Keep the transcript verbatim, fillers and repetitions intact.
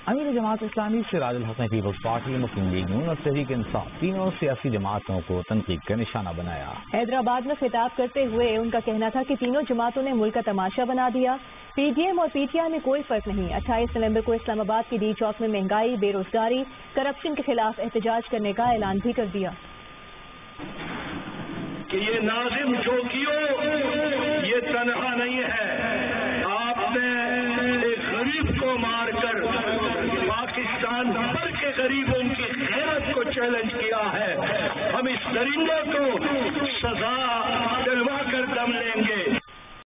अमीर Jamaat Islami Sirajul Hasan People's Party, Muslim League Noon और तहरीक इंसाफ तीनों सियासी जमातों को तनकीद का निशाना बनाया। हैदराबाद में खिताब करते हुए उनका कहना था कि तीनों जमातों ने मुल्क का तमाशा बना दिया। पीडीएम और पीटीआई में कोई फर्क नहीं। अट्ठाईस नवंबर को इस्लामाबाद की डी चौक में महंगाई, बेरोजगारी, करप्शन के खिलाफ एहतजाज करने का ऐलान भी कर दिया। कि ये नाजिम चौकियों ये तनहा नहीं है। आपने एक गरीब को मारकर पाकिस्तान भर के गरीबों की गैरत को चैलेंज किया है। हम इस दरिंदे को सजा दिलवा कर दम लेंगे।